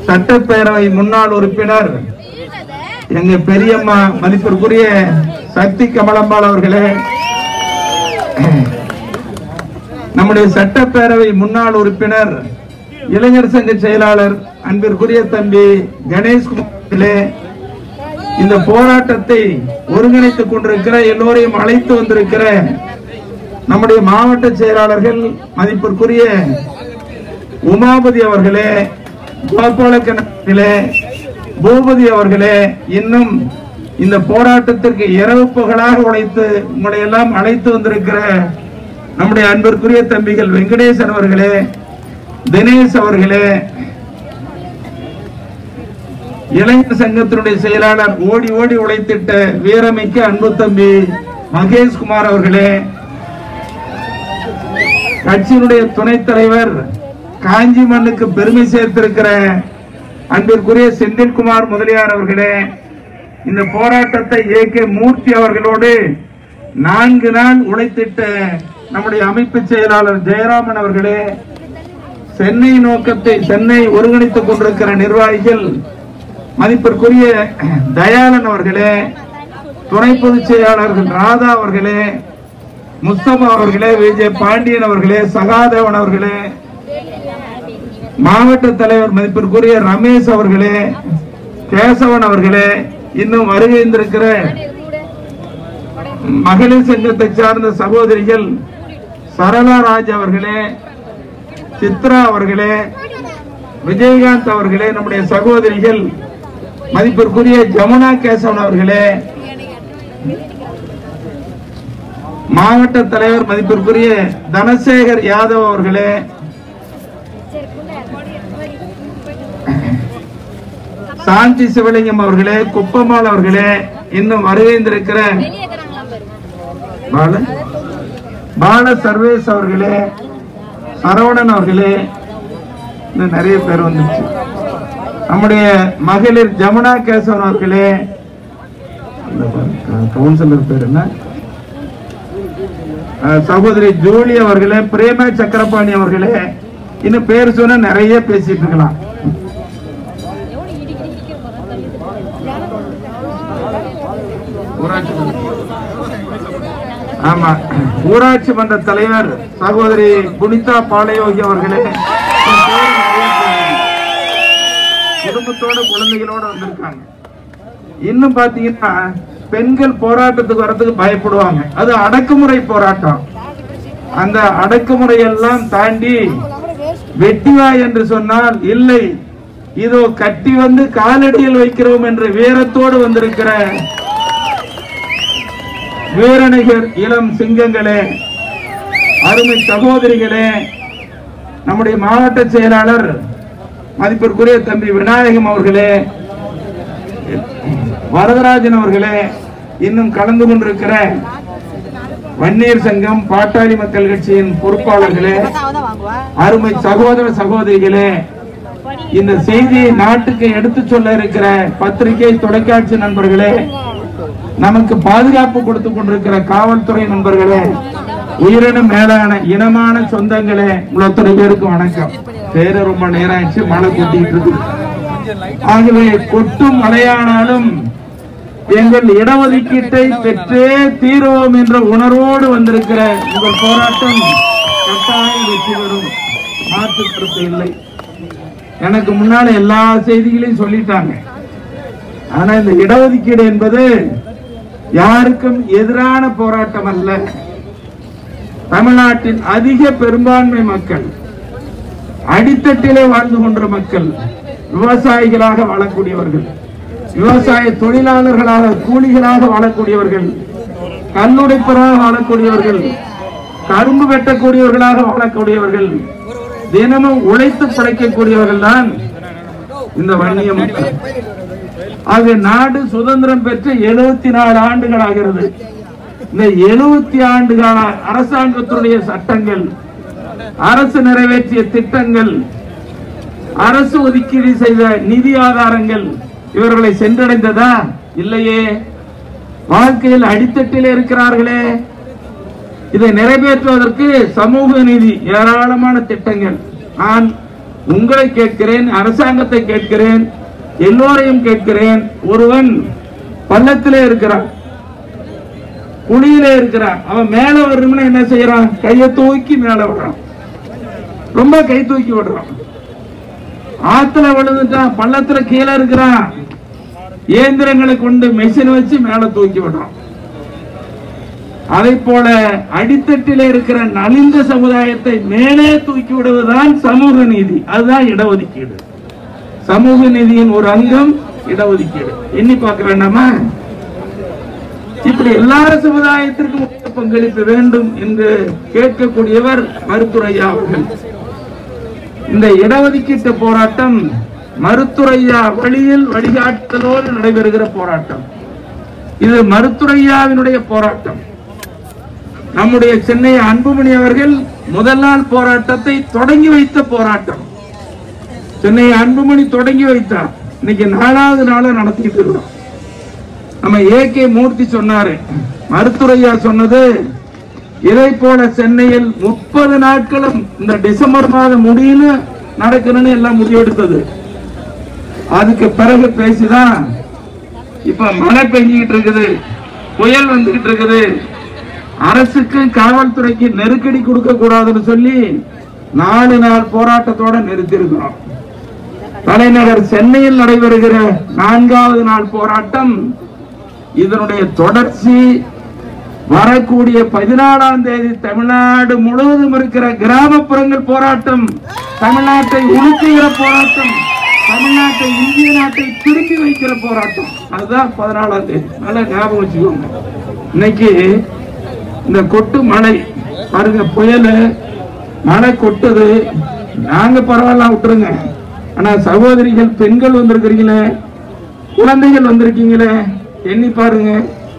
சட்டப்பேரவை முன்னாள் உறுப்பினர் எங்க பெரியம்மா மதிப்பிற்குரிய சக்தி கமலம்பாள் அவர்களே, நம்முடைய சட்டப்பேரவை முன்னாள் உறுப்பினர் இளைஞர் சங்க செயலாளர் அன்பிற்குரிய தம்பி கணேஷ்குமார் அவர்களே, இந்த போராட்டத்தை ஒருங்கிணைத்துக் கொண்டிருக்கிற எல்லோரையும் அழைத்து வந்திருக்கிற நம்முடைய மாவட்ட செயலாளர்கள் மதிப்பிற்குரிய உமாபதி அவர்களே, கோபாலக்கண்ணே, பூபதி அவர்களே, இன்னும் இந்த போராட்டத்திற்கு இரவு பகலாக உழைத்து உங்களை எல்லாம் அழைத்து வந்திருக்கிற நம்முடைய அன்பிற்குரிய தம்பிகள் வெங்கடேசன் அவர்களே, தினேஷ் அவர்களே, இளைஞர் சங்கத்தினுடைய செயலாளர் ஓடி ஓடி உழைத்திட்ட வீரமிக்க அன்பு தம்பி மகேஷ்குமார் அவர்களே, கட்சியினுடைய துணைத் தலைவர் காஞ்சி மண்ணுக்கு பெருமை சேர்த்திருக்கிற அன்பிற்குரிய செந்தில்குமார் முதலியார் அவர்களே, இந்த போராட்டத்தை ஏகே மூர்த்தி அவர்களோடு 4 நாள் உழைத்திட்ட நம்முடைய அமைப்பு செயலாளர் ஜெயராமன் அவர்களே, சென்னை ஒருங்கிணைத்துக் கொண்டிருக்கிற நிர்வாகிகள் மதிப்பிற்குரிய தயாளன் அவர்களே, துணை பொதுச் செயலாளர்கள் ராதா அவர்களே, முஸ்தபா அவர்களே, விஜய் பாண்டியன் அவர்களே, சகாதேவன் அவர்களே, மாவட்ட தலைவர் மதிப்பிற்குரிய ரமேஷ் அவர்களே, கேசவன் அவர்களே, இன்னும் வருகின்றிருக்கிற மகளிர் சங்கத்தை சார்ந்த சகோதரிகள் சரளா ராஜ் அவர்களே, சித்ரா அவர்களே, விஜயகாந்த் அவர்களே, நம்முடைய சகோதரிகள் மதிப்பிற்குரிய ஜமுனா கேசவன் அவர்களே, மாவட்ட தலைவர் மதிப்பிற்குரிய தனசேகர் யாதவ் அவர்களே, சாந்தி சிவலிங்கம் அவர்களே, குப்பம்மாள் அவர்களே, இன்னும் வருகின்றிருக்கிற பால சர்வேஸ் அவர்களே, சரவணன் அவர்களே, இன்னும் நிறைய பேர் வந்துச்சு. நம்முடைய மகளிர் ஜமுனா கேசவன் அவர்களே, கவுன்சிலர் பேர் என்ன, சகோதரி ஜூலி அவர்களே, பிரேமா சக்கரபாணி அவர்களே, இன்னும் பேர் சொன்ன நிறைய பேசிட்டு இருக்கலாம். ஆமா, ஊராட்சி மன்ற தலைவர் சகோதரி புனிதா பாலயோகி அவர்களே, குடும்பத்தோட குழந்தைகளோட வந்திருக்காங்க. இன்னும் பாத்தீங்கன்னா பெண்கள் போராட்டத்துக்கு வரதுக்கு பயப்படுவாங்க. அது அடக்குமுறை போராட்டம். அந்த அடக்குமுறை எல்லாம் தாண்டி வெட்டிவா என்று சொன்னால் இல்லை, இதோ கட்டி வந்து காலடியில் வைக்கிறோம் என்று வீரத்தோடு வந்திருக்கிற வீரநகர் இளம் சிங்கங்களே, அருமை சகோதரிகளே, நம்முடைய மாவட்ட செயலாளர் மதிப்பிற்குரிய தம்பி விநாயகம் அவர்களே, வரதராஜன் அவர்களே, இன்னும் கலந்து கொண்டிருக்கிற வன்னியர் சங்கம் பாட்டாளி மக்கள் கட்சியின் பொறுப்பாளர்களே, அருமை சகோதர சகோதரிகளே, இந்த செய்தியை நாட்டுக்கு எடுத்து சொல்ல இருக்கிற பத்திரிகை தொலைக்காட்சி நண்பர்களே, நமக்கு பாதுகாப்பு கொடுத்து கொண்டிருக்கிற காவல்துறை நண்பர்களே, உயிரினும் மேலான இனமான சொந்தங்களே, உங்களை பேருக்கு வணக்கம். பேரு ரொம்ப நேரம் ஆயிடுச்சு, மழை கொட்டிட்டு இருக்கு. ஆகவே கொட்டும் மழையானாலும் எங்கள் இடஒதுக்கீட்டை பெற்றே தீர்வோம் என்ற உணர்வோடு வந்திருக்கிற உங்கள் போராட்டம் கட்டாயம் வெற்றி பெறும், மாற்று கருத்து இல்லை. எனக்கு முன்னால எல்லா செய்திகளையும் சொல்லிட்டாங்க. ஆனா இந்த இடஒதுக்கீடு என்பது யாருக்கும் எதிரான போராட்டம் அல்ல. தமிழ்நாட்டின் அதிக பெரும்பான்மை மக்கள், அடித்தட்டிலே வாழ்ந்து கொண்ட மக்கள், விவசாயிகளாக வாழக்கூடியவர்கள், விவசாய தொழிலாளர்களாக கூலிகளாக வாழக்கூடியவர்கள், கல்லுடைப்பராக வாழக்கூடியவர்கள், கரும்பு வெட்டக்கூடியவர்களாக வாழக்கூடியவர்கள், தினமும் உழைத்து படைக்கக்கூடியவர்கள் தான் இந்த வன்னிய மக்கள். ஆக நாடு சுதந்திரம் பெற்று 74 ஆண்டுகள் ஆகிறது. இந்த 70 ஆண்டுகால அரசாங்கத்தினுடைய சட்டங்கள், அரசு நிறைவேற்றிய திட்டங்கள், அரசு ஒதுக்கீடு செய்த நிதி ஆதாரங்கள் இவர்களை சென்றடைந்ததா? இல்லையே. வாழ்க்கையில் அடித்தட்டில் இருக்கிறார்களே. இதை நிறைவேற்றுவதற்கு சமூக நீதி ஏராளமான திட்டங்கள். நான் உங்களை கேட்கிறேன், அரசாங்கத்தை கேட்கிறேன், எல்லோரையும் கேட்கிறேன். ஒருவன் பள்ளத்திலே இருக்கிறான், குழியிலே இருக்கிறான், அவன் மேல வரணும்னா என்ன செய்யறான்? கையை தூக்கி மேல விடுறான், ரொம்ப கை தூக்கி விடுறான். ஆத்துல விழுந்துட்டான், பள்ளத்துல கீழே இருக்கிறான், இயந்திரங்களை கொண்டு மெஷின் வச்சு மேல தூக்கி விடுறான். அதை போல அடித்தட்டில இருக்கிற நலிந்த சமுதாயத்தை மேலே தூக்கி விடுவதுதான் சமூக நீதி. அதுதான் இடஒதுக்கீடு. சமூக நீதியின் ஒரு அங்கம் இடஒதுக்கீடு. எண்ணி பார்க்க வேண்டாமா? இப்படி எல்லா சமுதாயத்திற்கும் பங்களிப்பு வேண்டும் என்று கேட்கக்கூடியவர் மருத்துவரையா அவர்கள். இந்த இடஒதுக்கீட்டு போராட்டம் மருத்துவரையா வழியில் வழிகாட்டுதலோடு நடைபெறுகிற போராட்டம். இது மருத்துவரையாவினுடைய போராட்டம். நம்முடைய சென்னை அன்புமணி அவர்கள் முதல் நாள் போராட்டத்தை தொடங்கி வைத்த போராட்டம். சென்னை அன்புமணி தொடங்கி வைத்தார். இன்னைக்கு 4வது நாள நடத்திட்டு இருக்கோம். நம்ம ஏகே மூர்த்தி சொன்னாரு, மருத்துவரையா சொன்னது இதை போல சென்னையில் 30 நாட்களும் இந்த டிசம்பர் மாதம் முடியும்னு நடக்கணும்னு எல்லாம் முடிவெடுத்தது. அதுக்கு பிறகு பேசிதான் இப்ப மழை பெஞ்சிக்கிட்டு இருக்குது, புயல் வந்துகிட்டு இருக்குது, அரசுக்கு காவல்துறைக்கு நெருக்கடி கொடுக்க கூடாதுன்னு சொல்லி 4 நாள் போராட்டத்தோட நிறுத்தி இருக்கிறோம். தலைநகர் சென்னையில் நடைபெறுகிற 4வது நாள் போராட்டம் இதனுடைய தொடர்ச்சி. வரக்கூடிய 14ஆம் தேதி தமிழ்நாடு முழுவதும் இருக்கிற கிராமப்புறங்கள் போராட்டம், தமிழ்நாட்டை உலுக்குகிற போராட்டம், தமிழ்நாட்டை இந்திய நாட்டை திருப்பி வைக்கிற போராட்டம். அதுதான் 14ஆம் தேதி. நல்லா ஞாபகம் வச்சுக்கோங்க. இன்னைக்கு இந்த கொட்டு மழை பாருங்க, புயல் மழை கொட்டுது. நாங்க பரவாயில்ல விட்டுருங்க, ஆனா சகோதரிகள் பெண்கள் வந்திருக்கிறீங்களே, குழந்தைகள் வந்திருக்கீங்களே, எண்ணி பாருங்க.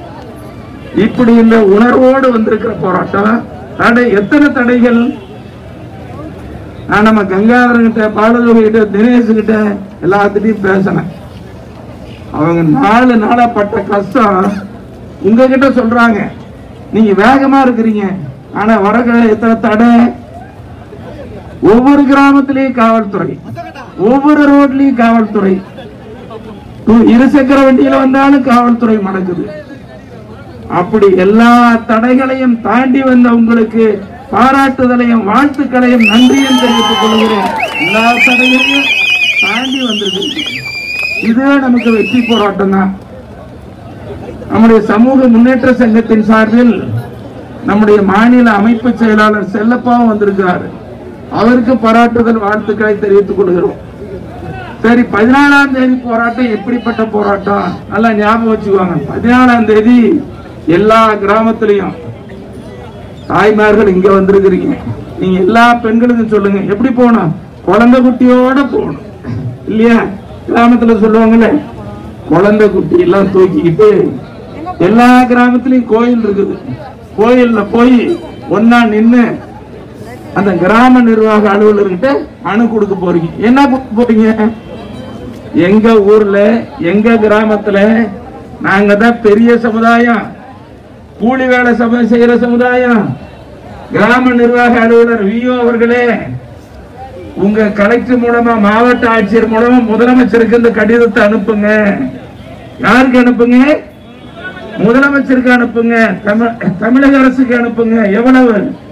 இப்படி இந்த உணர்வோடு வந்திருக்கிற போராட்டம். தடை, எத்தனை தடைகள். நான் நம்ம கங்காதரன் கிட்ட, பாலதோகி கிட்ட, தினேஷ் கிட்ட எல்லாத்திட்டையும் பேசினேன். அவங்க 4 நாளா பட்ட கஷ்டம் உங்ககிட்ட சொல்றாங்க. நீங்க வேகமா இருக்கிறீங்க, ஆனா வர எத்தனை தடை. ஒவ்வொரு கிராமத்திலையும் காவல்துறை, ஒவ்வொரு ரோட்லயும் காவல்துறை, இருசக்கர வண்டியில வந்தாலும் காவல்துறை மடக்குது. அப்படி எல்லா தடைகளையும் தாண்டி வந்த உங்களுக்கு பாராட்டுதலையும் வாழ்த்துக்களையும் நன்றியும் தெரிவித்துக் கொள்கிறேன். எல்லா தடைகளையும் தாண்டி வந்திருக்கு. இதுவே நமக்கு வெற்றி போராட்டம் தான். நம்முடைய சமூக முன்னேற்ற சங்கத்தின் சார்பில் நம்முடைய மாநில அமைப்பு செயலாளர் செல்லப்பாவும் வந்திருக்கிறார். அவருக்கு பாராட்டுதல் வாழ்த்துக்களை தெரிவித்துக் கொள்கிறோம். சரி, 14ஆம் தேதி போராட்டம் எப்படிப்பட்ட போராட்டம் நல்லா ஞாபகம் வச்சுக்குவாங்க. 14ஆம் தேதி எல்லா கிராமத்திலையும் தாய்மார்கள் இங்க வந்திருக்கிறீங்க. நீங்க எல்லா பெண்களுக்கும் சொல்லுங்க, எப்படி போகணும்? குழந்தை குட்டியோட போகணும் இல்லையா? கிராமத்துல சொல்லுவாங்கல்ல, குழந்தை குட்டி எல்லாம் தூக்கிக்கிட்டு எல்லா கிராமத்திலையும் கோயில் இருக்குது. கோயில்ல போய் ஒன்னா நின்று அந்த கிராம நிர்வாக அலுவலர்கிட்ட மனு கொடுக்க போறீங்க. என்ன கொடுக்க போறீங்க? எங்க ஊர்ல, எங்க கிராமத்துல நாங்க தான் பெரிய சமுதாயம், கூலி வேலை செய்யற சமுதாயம். கிராம நிர்வாக அலுவலர் விஓ அவர்களே, உங்க கலெக்டர் மூலமா, மாவட்ட ஆட்சியர் மூலமா முதலமைச்சருக்கு இந்த கடிதத்தை அனுப்புங்க. யாருக்கு அனுப்புங்க? முதலமைச்சருக்கு அனுப்புங்க, தமிழக அரசுக்கு அனுப்புங்க. எவ்வளவு?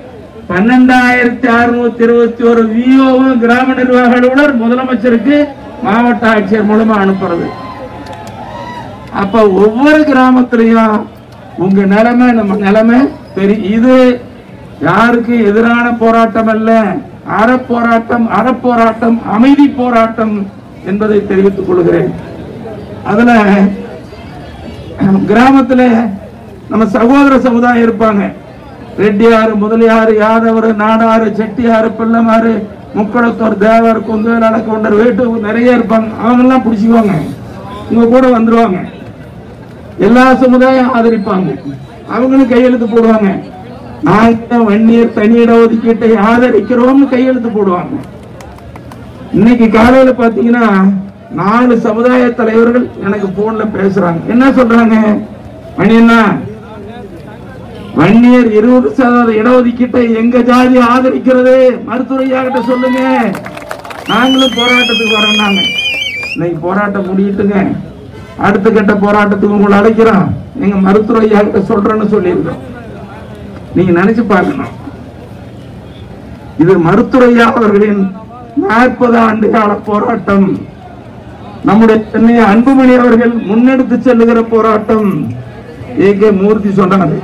12,621 விஓவும் கிராம நிர்வாக அலுவலர் முதலமைச்சருக்கு மாவட்ட ஆட்சியர் மூலமா அனுப்புறது. அப்ப ஒவ்வொரு கிராமத்திலையும் உங்க நிலைமை, நம்ம நிலைமை தெரியும். இது யாருக்கு எதிரான போராட்டம் அல்ல, அறப்போராட்டம், அமைதி போராட்டம் என்பதை தெரிவித்துக் கொள்கிறேன். அதுல கிராமத்துல நம்ம சகோதர சமுதாயம் இருப்பாங்க. ரெட்டியாறு, முதலியாறு, யாதவர், நாடாறு, செட்டியாறு, பிள்ளமாறு, முக்குளத்தூர், தேவர், குந்தவேல், அடக்கொண்டர், வேட்டு நிறைய இருப்பாங்க. அவங்க எல்லாம் பிடிச்சிக்குவாங்க, உங்க கூட வந்துருவாங்க. எல்லா சமுதாயம் ஆதரிப்பாங்க, அவங்களும் கையெழுத்து போடுவாங்க. நாங்க வன்னியர் தனி இட ஒதுக்கீட்டை ஆதரிக்கிறோம்னு கையெழுத்து போடுவாங்க. இன்னைக்கு காலையில பாத்தீங்கன்னா 4 சமுதாய தலைவர்கள் எனக்கு போன்ல பேசுறாங்க. என்ன சொல்றாங்க? மணியண்ணா, வன்னியர் 20% இடஒதுக்கீட்டை எங்க ஜாதி ஆதரிக்கிறது, மருத்துவரையா கிட்ட சொல்லுங்க. நாங்களும் போராட்டத்துக்கு வரோம்னாங்க. இன்னைக்கு போராட்டம் முடியிட்டுங்க, அடுத்த கட்ட போராட்டத்துக்கு உங்களை அழைக்கிறோம். நீங்க மருத்துவ ஐயா கிட்ட சொல்றேன்னு சொல்லியிருக்கோம். நீங்க நினைச்சு பார்க்கணும், இது மருத்துவ ஐயா அவர்களின் 40 ஆண்டு கால போராட்டம். நம்முடைய சென்னை அன்புமணி அவர்கள் முன்னெடுத்து செல்லுகிற போராட்டம். ஏகே மூர்த்தி சொன்னாரு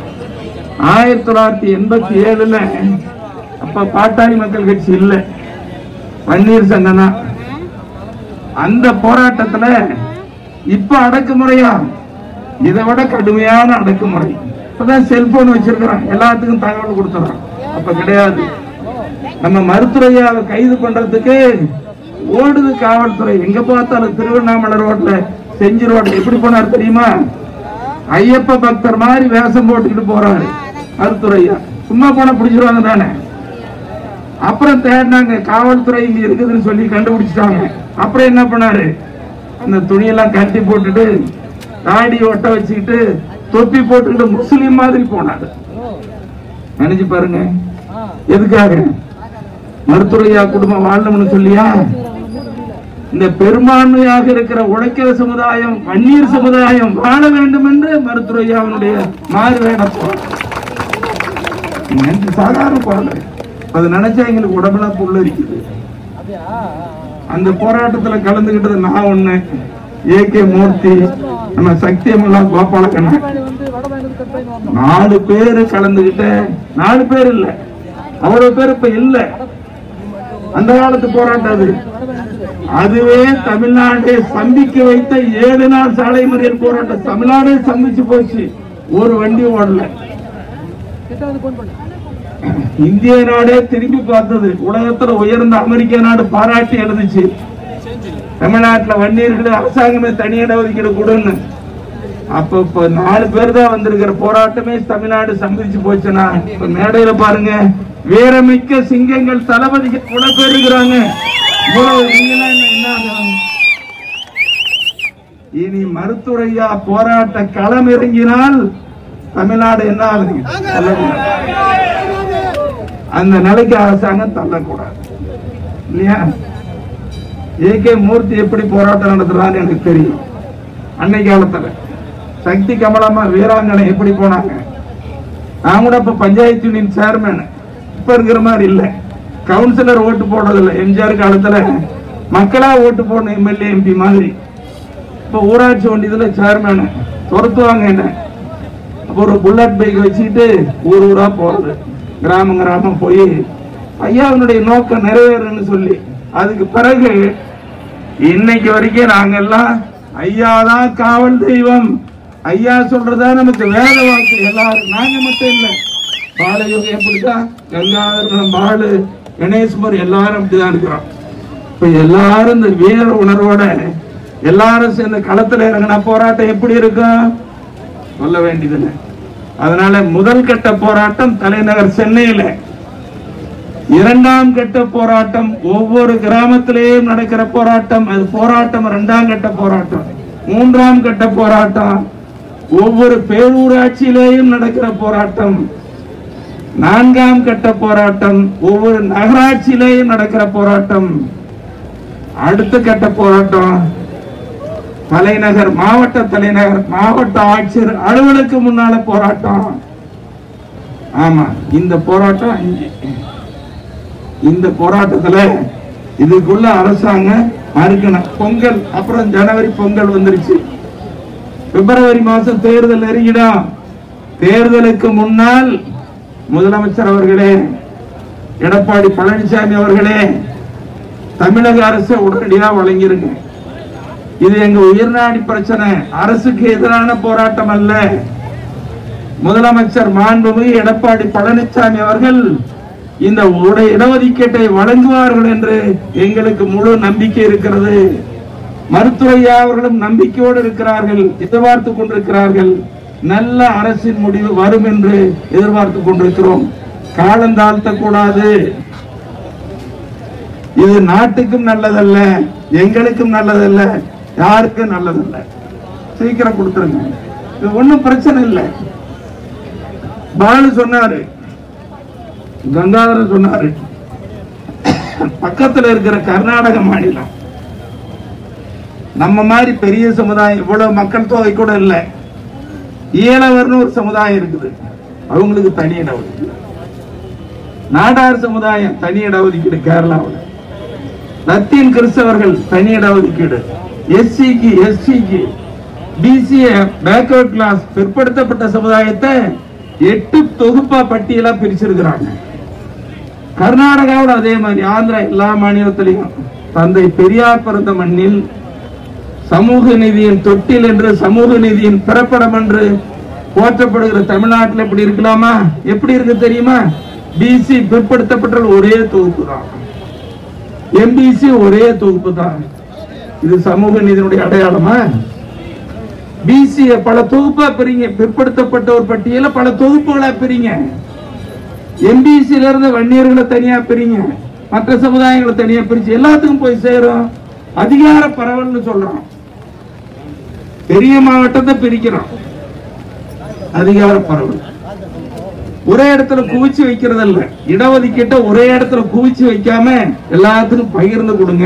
1987 அப்ப பாட்டாளி மக்கள் கட்சி இல்ல, வன்னியர் சங்கம் தான். அந்த போராட்டத்துல இப்ப அடக்குமுறையா, இதை விட கடுமையான அடக்குமுறை. இப்பதான் செல்போன் வச்சிருக்கிறோம், எல்லாத்துக்கும் தகவல் கொடுத்துறோம். அப்ப கிடையாது. நம்ம மருத்துவரையாவை கைது பண்றதுக்கு ஓடுது காவல்துறை. எங்க பார்த்தாலும் திருவண்ணாமலை ரோட்ல, செஞ்சி ரோட்ல எப்படி போனார் தெரியுமா? ஐயப்ப பக்தர் மாதிரி வேஷம் போட்டுக்கிட்டு போறாரு மருத்துவரையா. சும்மா போன பிடிச்சிருவாங்க தானே. அப்புறம் தேடினாங்க, காவல்துறை இங்க இருக்குதுன்னு சொல்லி கண்டுபிடிச்சிட்டாங்க. அப்புறம் என்ன பண்ணாரு, அந்த துணியெல்லாம் கட்டி போட்டுட்டு தாடி ஒட்ட வச்சுக்கிட்டு தொப்பி போட்டுக்கிட்டு முஸ்லீம் மாதிரி போனாரு. நினைச்சு பாருங்க, எதுக்காக? மருத்துவரையா குடும்பம் வாழணும்னு சொல்லியா? இந்த பெரும்பான்மையாக இருக்கிற உழைக்கிற சமுதாயம், வன்னியர் சமுதாயம் வாழ வேண்டும் என்று மருத்துவரையாவுடைய மாறு வேட சாதாரண போராட்டம். அது நினைச்சா எங்களுக்கு உடம்புலாம் புல்லரிக்குது. அந்த போராட்டத்தில் கலந்துகிட்டது நான் ஒண்ணு, ஏகே மூர்த்தி, நம்ம சக்தியமல்லா கோபாலகண்ணன், 4 பேரு கலந்துகிட்ட. 4 பேர் இல்ல, அவ்வளவு பேர் இப்ப இல்ல. அந்த காலத்து போராட்டம் அது. அதுவே தமிழ்நாட்டை சந்திக்க வைத்த 7 நாள் சாலை மறியல் போராட்டம். தமிழ்நாடே சந்திச்சு போச்சு, ஒரு வண்டி ஓடல. இந்திய நாடே திரும்பி பார்த்தது. உலகத்துல உயர்ந்த அமெரிக்க நாடு பாராட்டி எழுதுச்சு, தமிழ்நாட்டில் வன்னியர்கள் அரசாங்கமே தனியிட ஒதுக்கீடு கொடுன்னு. அப்ப 4 பேர் தான் வந்திருக்கிற போராட்டமே தமிழ்நாடு சந்திச்சு போச்சுன்னா, இப்ப மேடையில பாருங்க, வீரமிக்க சிங்கங்கள் தளபதி இவ்வளவு பேர் இருக்கிறாங்க. இனி மருத்துவரையா போராட்ட களம் இறங்கினால் தமிழ்நாடு என்ன ஆகுது? அந்த நிலைக்கு அரசாங்கம் தள்ளக்கூடாது இல்லையா? ஏகே மூர்த்தி எப்படி போராட்டம் நடத்துறான்னு எனக்கு தெரியும். அன்னைக்கு காலத்துல சக்தி கமலம்மா வீராங்கனை எப்படி போனாங்க. நான் கூட இப்ப பஞ்சாயத்து யூனியன் சேர்மேன், இப்ப இருக்கிற மாதிரி இல்ல. கவுன்சிலர் ஓட்டு போடுறது இல்லை. எம்ஜிஆர் காலத்துல மக்களா ஓட்டு போடணும், எம்எல்ஏ எம்பி மாதிரி. இப்ப ஊராட்சி ஒன்றியத்துல சேர்மேன் துரத்துவாங்க என்ன. அப்ப ஒரு புல்லட் பைக் வச்சுக்கிட்டு ஊர் ஊரா போறது, கிராமம் கிராமம் போய் ஐயாவினுடைய நோக்கம் நிறைவேறுன்னு சொல்லி. அதுக்கு பிறகு இன்னைக்கு வரைக்கும் நாங்கெல்லாம் ஐயாதான் காவல் தெய்வம், ஐயா சொல்றதா நமக்கு வேத வாக்கு. எல்லாரும், நாங்க மட்டும் இல்ல, பாலயோகம் எப்படிதான், கங்காதரம், பாலு, கணேஷ்மர் எல்லாரும் அப்படிதான் இருக்கிறோம். இப்ப எல்லாரும் இந்த வீர உணர்வோட எல்லாரும் சேர்ந்த களத்துல இறங்கினா போராட்டம் எப்படி இருக்கும் சொல்ல வேண்டியதில்லை. அதனால முதல் கட்ட போராட்டம் தலைநகர் சென்னையில, 2ஆம் கட்ட போராட்டம் ஒவ்வொரு கிராமத்திலேயும் நடக்கிற போராட்டம். அது போராட்டம் 2ஆம் கட்ட போராட்டம். 3ஆம் கட்ட போராட்டம் ஒவ்வொரு பேரூராட்சியிலேயும் நடக்கிற போராட்டம். 4ஆம் கட்ட போராட்டம் ஒவ்வொரு நகராட்சியிலேயும் நடக்கிற போராட்டம். அடுத்த கட்ட போராட்டம் தலைநகர், மாவட்ட தலைநகர், மாவட்ட ஆட்சியர் அலுவலுக்கு முன்னால போராட்டம். ஆமா, இந்த போராட்டம், இந்த போராட்டத்துல இதுக்குள்ள அரசாங்கம் மறுக்கணும். பொங்கல் அப்புறம் ஜனவரி பொங்கல் வந்துருச்சு. பிப்ரவரி மாசம் தேர்தல் நெருங்கிடும். தேர்தலுக்கு முன்னால் முதலமைச்சர் அவர்களே, எடப்பாடி பழனிசாமி அவர்களே, தமிழக அரசு உடனடியாக வழங்கிருங்க. இது எங்க உயிர்நாடி பிரச்சனை, அரசுக்கு எதிரான போராட்டம் அல்ல. முதலமைச்சர் மாண்புமிகு எடப்பாடி பழனிசாமி அவர்கள் இந்த இடஒதுக்கீட்டை வழங்குவார்கள் என்று எங்களுக்கு முழு நம்பிக்கை இருக்கிறது. மருத்துவரையா அவர்களும் நம்பிக்கையோடு இருக்கிறார்கள், எதிர்பார்த்து கொண்டிருக்கிறார்கள். நல்ல அரசின் முடிவு வரும் என்று எதிர்பார்த்து கொண்டிருக்கிறோம். காலம் தாழ்த்த கூடாது. இது நாட்டுக்கும் நல்லதல்ல, எங்களுக்கும் நல்லதல்ல, யாருக்கும் நல்லதல்ல. சீக்கிரம் கொடுத்துருங்க, இது ஒன்னும் பிரச்சனை இல்லை. பாலு சொன்னாரு, கங்காதரன் சொன்னாரு, பக்கத்துல இருக்கிற கர்நாடக மாநிலம். நம்ம மாதிரி பெரிய சமுதாயம், இவ்வளவு மக்கள் தொகை கூட இல்ல. ஈழவர்னு ஒரு சமுதாயம் இருக்குது, அவங்களுக்கு தனி இடஒதுக்கீடு. நாடார் சமுதாயம் தனி இடஒதுக்கீடு கேரளாவில். லத்தீன் கிறிஸ்தவர்கள் தனி இடஒதுக்கீடு. எஸ்சிக்கு, எஸ்சிக்கு, பிசிஏ, பேக்வர்ட் கிளாஸ், பிற்படுத்தப்பட்ட சமுதாயத்தை 8 தொகுப்பா பட்டியலா பிரிச்சிருக்கிறாங்க. கர்நாடகாவில் அதே மாதிரி, ஆந்திரா, எல்லா மாநிலத்திலையும் தந்தை பெரியார் பிறந்த மண்ணில் சமூக நீதியின் தொட்டில் என்று, சமூக நீதியின் பிறப்பிடம் என்று போற்றப்படுகிற தமிழ்நாட்டில் எப்படி இருக்கலாமா? எப்படி இருக்கு தெரியுமா? பிசி பிற்படுத்தப்பட்ட ஒரே தொகுப்பு தான், எம்பிசி ஒரே தொகுப்பு தான். இது சமூக நீதியினுடைய அடையாளமா? பிசி பல தொகுப்பா பிரிங்க, பிற்படுத்தப்பட்ட ஒரு பட்டியல பல தொகுப்புகளா பிரிங்க. எம்பிசில இருந்து வன்னியர்களை தனியா பிரிங்க, மற்ற சமுதாயங்களை தனியா பிரிச்சு எல்லாத்துக்கும் போய் சேரும். அதிகார பரவல்னு சொல்றோம். பெரிய மாவட்டத்தை பிரிக்கிறோம், அதிகார பரவல். ஒரே இடத்துல குவிச்சு வைக்கிறது இல்ல. இடஒதுக்கீட்டை ஒரே இடத்துல குவிச்சு வைக்காம எல்லாத்துக்கும் பகிர்ந்து கொடுங்க.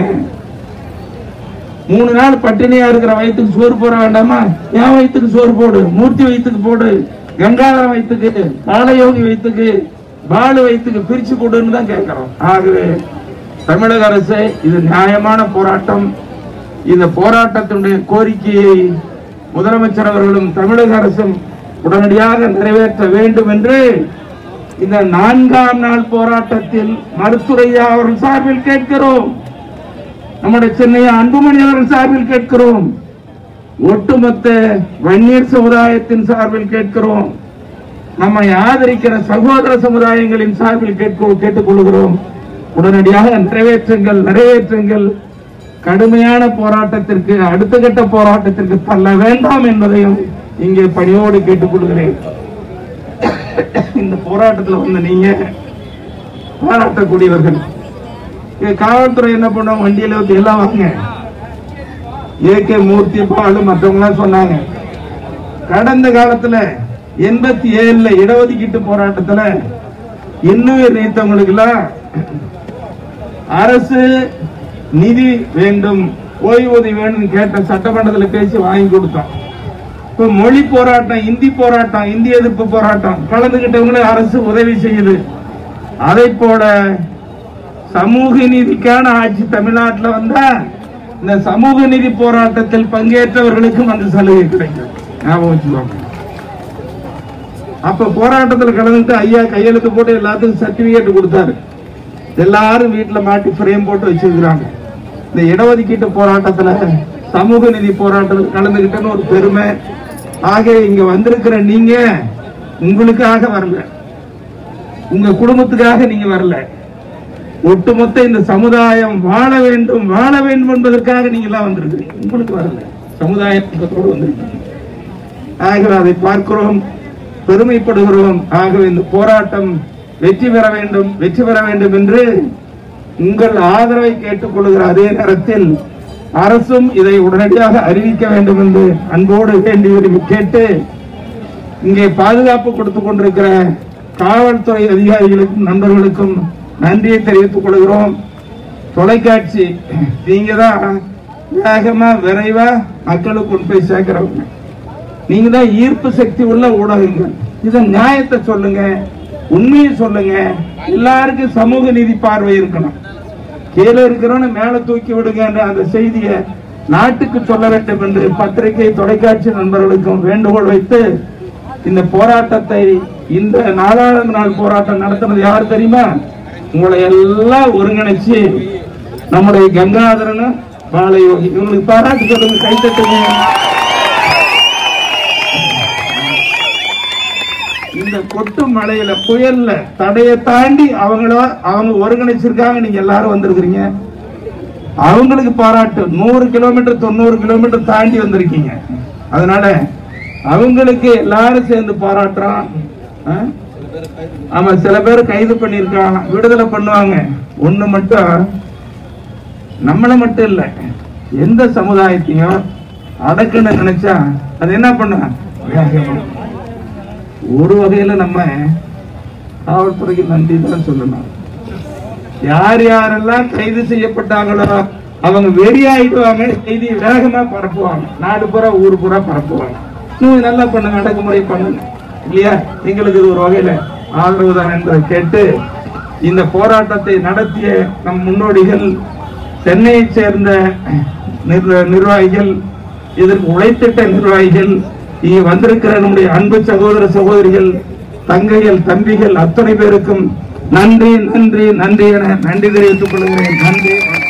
3 நாள் பட்டினியா இருக்கிற வயிற்றுக்கு சோறு போட வேண்டாமா? என் வயிற்றுக்கு சோறு போடு, மூர்த்தி வயிற்றுக்கு போடு, கங்காதர வயிற்றுக்கு, காலயோகி வயிற்றுக்கு, பாலு வயிற்றுக்கு பிரிச்சு கொடுன்னு தான் கேட்கிறோம். ஆகவே தமிழக அரசு, இது நியாயமான போராட்டம். இந்த போராட்டத்தினுடைய கோரிக்கையை முதலமைச்சர் அவர்களும் தமிழக அரசும் உடனடியாக நிறைவேற்ற வேண்டும் என்று இந்த 4ஆம் நாள் போராட்டத்தில் மருத்துவரையா அவர்கள் சார்பில் கேட்கிறோம். நம்முடைய சென்னை அன்புமணி அவர்கள் சார்பில் கேட்கிறோம். ஒட்டுமொத்த வன்னியர் சமுதாயத்தின் சார்பில் கேட்கிறோம். நம்மை ஆதரிக்கிற சகோதர சமுதாயங்களின் சார்பில் கேட்டுக்கொள்கிறோம். உடனடியாக நிறைவேற்றுங்கள், நிறைவேற்றுங்கள். கடுமையான போராட்டத்திற்கு, அடுத்த கட்ட போராட்டத்திற்கு தள்ள வேண்டாம் என்பதையும் இங்கே பணியோடு கேட்டுக்கொள்கிறேன். இந்த போராட்டத்தில் வந்து நீங்க பாராட்டக்கூடியவர்கள், காவல்துறை என்ன பண்ணுவாங்க? வண்டியில வந்து எல்லாம் வாங்க, ஏகே மூர்த்தி, பாலு, மற்றவங்க சொன்னாங்க. கடந்த காலத்துல 87 இடஒதுக்கீட்டு போராட்டத்துல இன்னுயிர் நீத்தவங்களுக்கு எல்லாம் அரசு நிதி வேண்டும், ஓய்வூதியம் வேண்டும் கேட்ட சட்டமன்றத்தில் பேசி வாங்கி கொடுத்தோம். இப்ப மொழி போராட்டம், இந்தி போராட்டம், இந்தி எதிர்ப்பு போராட்டம் கலந்துகிட்டவங்களே அரசு உதவி செய்யுது. அதை போல சமூக நீதிக்கான ஆட்சி தமிழ்நாட்டில் வந்தா இந்த சமூக நீதி போராட்டத்தில் பங்கேற்றவர்களுக்கும் அந்த சலுகை கிடைக்கும். ஞாபகம் வச்சுக்கோங்க. அப்ப போராட்டத்தில் கலந்துட்டு ஐயா கையெழுத்து போட்டு எல்லாத்துக்கும் சர்டிபிகேட் கொடுத்தாரு. எல்லாரும் வீட்டுல மாட்டி பிரேம் போட்டு வச்சிருக்கிறாங்க. இந்த இடஒதுக்கீட்டு போராட்டத்துல, சமூக நீதி போராட்டத்தில் கலந்துகிட்டன்னு ஒரு பெருமை. ஆக இங்க வந்திருக்கிற நீங்க உங்களுக்காக வரல, உங்க குடும்பத்துக்காக நீங்க வரல, ஒட்டுமொத்த இந்த சமுதாயம் வாழ வேண்டும், வாழ வேண்டும் என்பதற்காக நீங்க எல்லாம் வந்திருக்கிறீங்க. உங்களுக்கு வரல, சமுதாயத்தோடு வந்திருக்கீங்க. ஆகவே அதை பார்க்கிறோம், பெருமைப்படுகிறோம். ஆகவே இந்த போராட்டம் வெற்றி பெற வேண்டும், வெற்றி பெற வேண்டும் என்று உங்கள் ஆதரவை கேட்டுக்கொள்கிற அதே நேரத்தில் அரசும் இதை உடனடியாக அறிவிக்க வேண்டும் என்று அன்போடு வேண்டி விரும்பி கேட்டு, இங்கே பாதுகாப்பு கொடுத்துக் கொண்டிருக்கிற காவல்துறை அதிகாரிகளுக்கும் நண்பர்களுக்கும் நன்றியை தெரிவித்துக் கொள்கிறோம். தொலைக்காட்சி, நீங்க தான் வேகமா விரைவா மக்களுக்கு கொண்டு போய் சேர்க்கிறவங்க. நீங்க தான் ஈர்ப்பு சக்தி உள்ள ஊடகங்கள். இத நியாயத்தை சொல்லுங்க, உண்மையை சொல்லுங்க. எல்லாருக்கும் சமூக நீதி பார்வை இருக்கணும். கீழே இருக்கிறவன மேல தூக்கி விடுங்க என்ற அந்த செய்தியை நாட்டுக்கு சொல்ல வேண்டும் என்று பத்திரிகை, தொலைக்காட்சி நண்பர்களுக்கும் வேண்டுகோள் வைத்து இந்த போராட்டத்தை, இந்த 4ஆவது நாள் போராட்டம் நடத்துறது யார் தெரியுமா? உங்களை எல்லாம் ஒருங்கிணைச்சு நம்முடைய கங்காதரன், பாலயோகி, இவங்களுக்கு பாராட்டு சொல்லுங்க, கைத்தட்டுங்க. இந்த கொட்டு மழையில, புயல்ல, தடையை தாண்டி அவங்க ஒருங்கிணைச்சிருக்காங்க. நீங்க எல்லாரும் வந்திருக்கிறீங்க, அவங்களுக்கு பாராட்டு. 100 கிலோமீட்டர் 90 கிலோமீட்டர் தாண்டி வந்திருக்கீங்க. அதனால அவங்களுக்கு எல்லாரும் சேர்ந்து பாராட்டுறோம். ஆமா, சில பேர் கைது பண்ணிருக்காங்க, விடுதலை பண்ணுவாங்க. ஒண்ணு மட்டும், நம்மள மட்டும் இல்ல, எந்த சமுதாயத்தையும் அடக்குன்னு நினைச்சா அது என்ன பண்ண, ஒரு வகையில நம்ம காவல்துறைக்கு நன்றி தான் சொல்லணும். யார் யாரெல்லாம் கைது செய்யப்பட்டாங்களோ அவங்க வெறியாயிடுவாங்க, செய்தி வேகமா பரப்புவாங்க, நாடு பூரா ஊர் பூரா பரப்புவாங்க. இன்னும் நல்லா பண்ணுங்க, அடக்குமுறை பண்ணுங்க இல்லையா? எங்களுக்கு இது ஒரு வகையில ஆதரவு தான் என்பதை கேட்டு இந்த போராட்டத்தை நடத்திய நம் முன்னோடிகள், சென்னையை சேர்ந்த நிர்வாகிகள், இதற்கு உழைத்திட்ட நிர்வாகிகள், இங்கே வந்திருக்கிற நம்முடைய அன்பு சகோதர சகோதரிகள், தங்கைகள், தம்பிகள் அத்தனை பேருக்கும் நன்றி நன்றி நன்றி என நன்றி தெரிவித்துக் கொள்கிறேன். நன்றி.